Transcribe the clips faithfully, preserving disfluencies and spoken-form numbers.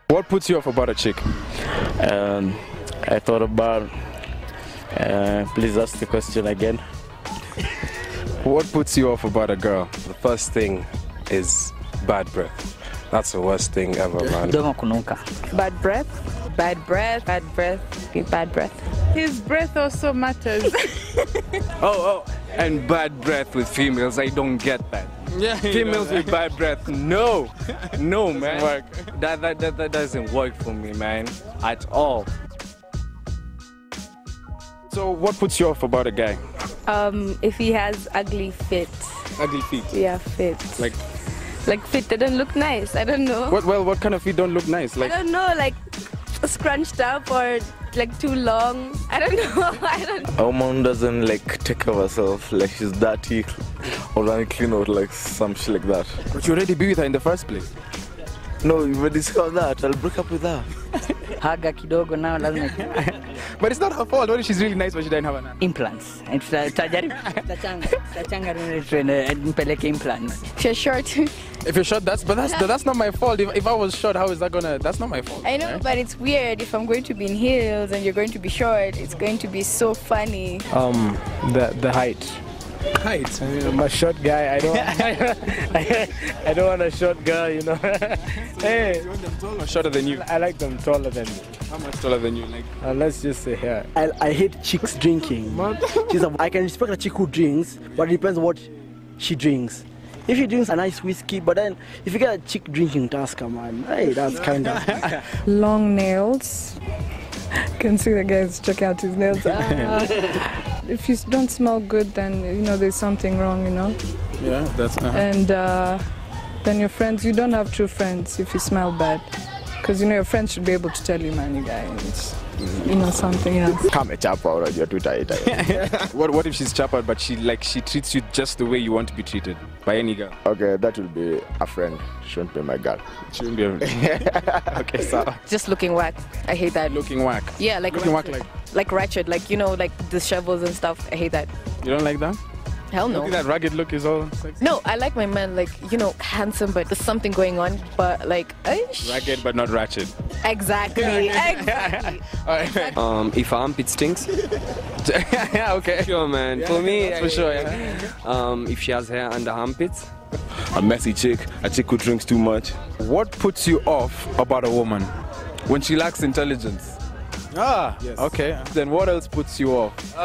What puts you off about a chick? Um, I thought about. Uh, please ask the question again. What puts you off about a girl? The first thing is bad breath. That's the worst thing ever, man. Bad breath, bad breath, bad breath, bad breath. His breath also matters. oh, oh, and bad breath with females. I don't get that. Yeah, females with bad breath. No, no, man. That, that that that doesn't work for me, man, at all. So, what puts you off about a guy? Um, if he has ugly feet. Ugly feet. Yeah, feet. Like, like feet that don't look nice. I don't know. What? Well, what kind of feet don't look nice? Like, I don't know, like scrunched up or like too long. I don't know. I don't. Our mom doesn't like take care of herself. Like she's dirty or unclean or like some shit like that. But you already be with her in the first place. No, you will discover that. I'll break up with her. Haga kidogo now lazima. But it's not her fault. What if she's really nice but she doesn't have an implants? Tutajaribu tutachanga tutachanga nipeleke implants. If you're short. If you're short, that's but that's that's not my fault. If, if I was short, how is that gonna? That's not my fault. I know, right? But it's weird. If I'm going to be in heels and you're going to be short, it's going to be so funny. Um, the the height. Height. I mean, I'm a short guy. I don't. I, I don't want a short girl. You know. Hey. You want them tall or shorter than you? I like them taller than me. How much taller than you? Like. Uh, let's just say here. I I hate chicks drinking. She's a, I can respect a chick who drinks, but it depends what she drinks. If she drinks a nice whiskey, but then if you get a chick drinking Tusker, man, hey, that's kind of... Long nails. Can see the guy's checking out his nails. Ah. If you don't smell good, then, you know, there's something wrong, you know? Yeah, that's... Uh-huh. And uh, then your friends, you don't have true friends if you smell bad. Because, you know, your friends should be able to tell you, man, you guys, you know, something else. Come a chap out you're too tight. What what if she's chappered but she like she treats you just the way you want to be treated by any girl? Okay, that will be a friend. She won't be my girl. She won't be a friend. Okay, so just looking whack. I hate that. Looking whack. Yeah, like looking whack like like ratchet, like, you know, like the shovels and stuff. I hate that. You don't like that? Hell no. Look at that rugged look is all sexy. No, I like my man, like, you know, handsome, but there's something going on, but like... Eish. Rugged but not ratchet. Exactly, exactly. Right. Um, if her armpit stinks. Yeah, okay. Sure, man. Yeah, for me, for sure, yeah. Um, if she has hair under armpits. A messy chick, a chick who drinks too much. What puts you off about a woman? When she lacks intelligence. Ah, yes. Okay. Then what else puts you off?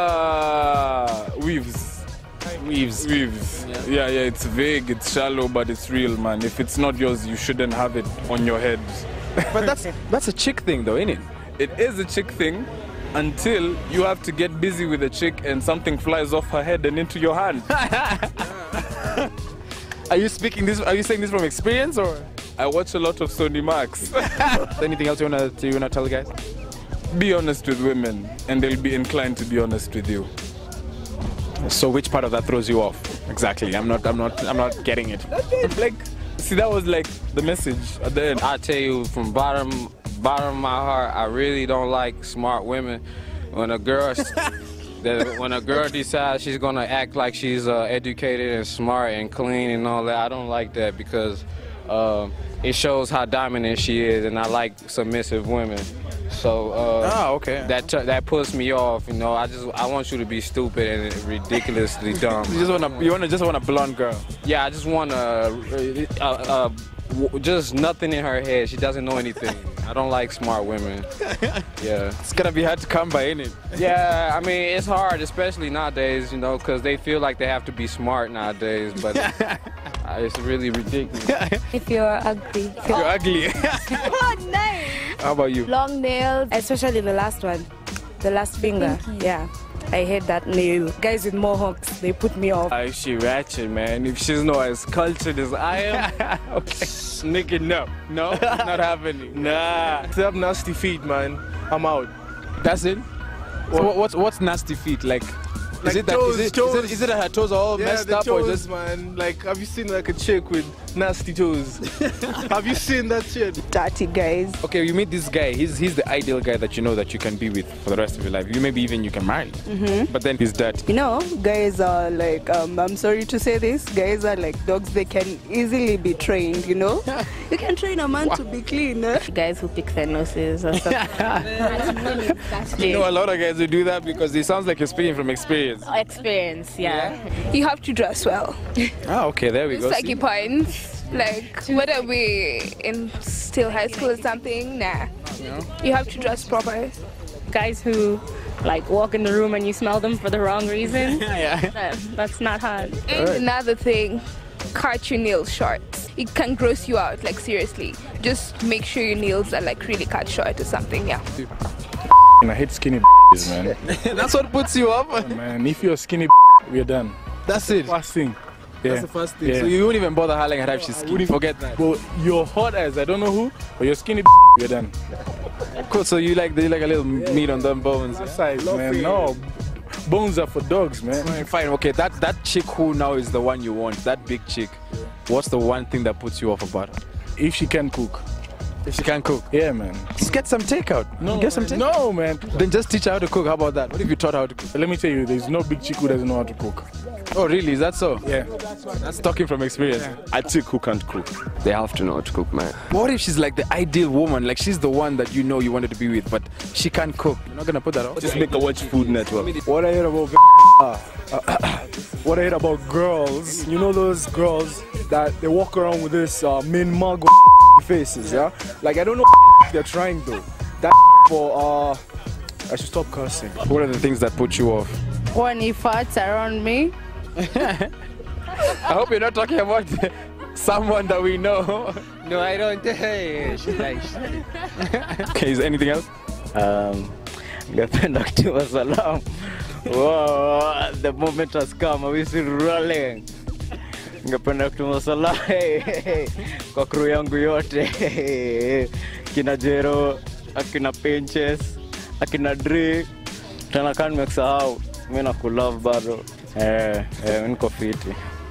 Uh, weaves. Weaves. Weaves. Yeah. yeah, yeah, it's vague, it's shallow, but it's real, man. If it's not yours, you shouldn't have it on your head. But that's that's a chick thing, though, isn't it? It is a chick thing until you have to get busy with a chick and something flies off her head and into your hand. Are you speaking this? Are you saying this from experience, or? I watch a lot of Sony Max. Anything else you wanna you wanna tell guys? Be honest with women, and they'll be inclined to be honest with you. So which part of that throws you off? Exactly. I'm not. I'm not. I'm not getting it. Like, see, that was like the message at the end. I tell you, from bottom, bottom of my heart, I really don't like smart women. When a girl, that when a girl decides she's gonna act like she's uh, educated and smart and clean and all that, I don't like that because uh, it shows how dominant she is, and I like submissive women. So uh, oh, okay. that that puts me off. You know, I just I want you to be stupid and ridiculously dumb. You just wanna you wanna just want a blonde girl. Yeah, I just want a, uh, uh, just nothing in her head. She doesn't know anything. I don't like smart women. Yeah, it's gonna be hard to come by, ain't it? Yeah, I mean it's hard, especially nowadays. You know, because they feel like they have to be smart nowadays, but. It's really ridiculous. If you're ugly. If you're ugly. Oh, nice. How about you? Long nails, especially the last one, the last finger. Yeah, I hate that nail. Guys with mohawks, they put me off. Uh, she ratchet, man. If she's not as cultured as I am, okay. Nigga, no, no, not happening. Nah. They have nasty feet, man. I'm out. That's it. So what's what's nasty feet like? Is it that? toes, Is it, toes. is it, is it that her toes are all Yeah, messed the up toes, or just? man. Like, have you seen like a chick with nasty toes? Have you seen that shit? Dirty guys. Okay, you meet this guy. He's he's the ideal guy that you know that you can be with for the rest of your life. You maybe even you can marry. Mm-hmm. But then he's dirty. You know, guys are like, um, I'm sorry to say this, guys are like dogs. They can easily be trained, you know. You can train a man to be clean. Eh? Guys who pick their noses or something. You know a lot of guys who do that because it sounds like you're speaking from experience. Experience, yeah. You have to dress well. Ah, okay, there we It's go. like See? your points. Like, whether we in still high school or something, nah. You have to dress proper. Guys who like walk in the room and you smell them for the wrong reason. Yeah. That, that's not hot. And another thing, cut your nails short. It can gross you out, like seriously. Just make sure your nails are like really cut short or something, yeah. And I hate skinny man. That's what puts you up? Man, if you're skinny, we're done. That's it. First thing. Yeah. That's the first thing. Yeah. So you won't even bother highlighting her if she's skinny. Forget that. Well, you're hot as I don't know who, but you're skinny, we're done. Cool. So you like you like a little meat on them bones. That size, man. No. Bones are for dogs, man. Fine, fine. Okay, that that chick who now is the one you want, that big chick. What's the one thing that puts you off about her? If she can cook. If she can cook? Yeah, man. Just get some takeout. No, get some takeout. No, man. Then just teach her how to cook. How about that? What if you taught her how to cook? Let me tell you, there's no big chick who doesn't know how to cook. Oh, really? Is that so? Yeah. That's talking from experience. Yeah. I chick who can't cook. They have to know how to cook, man. What if she's like the ideal woman? Like she's the one that you know you wanted to be with, but she can't cook. You're not gonna put that out? Just make a watch Food Network. What I hear about uh, uh, what I hear about girls, you know those girls that they walk around with this uh, min mug faces, yeah? Like I don't know what they're trying though. That for uh, I should stop cursing. What are the things that put you off? When he farts around me. I hope you're not talking about someone that we know. No, I don't. Hey, Okay, is there anything else? Um, ngependa kutuma salam. Wow, the moment has come. We still rolling. Ngependa kutuma salam kwa crew yangu yote. Kina Jero, akina Pinches, akina Dre. Tena kan nimesahau. Mimi nakulove bado. Eh, eh, niko fiti.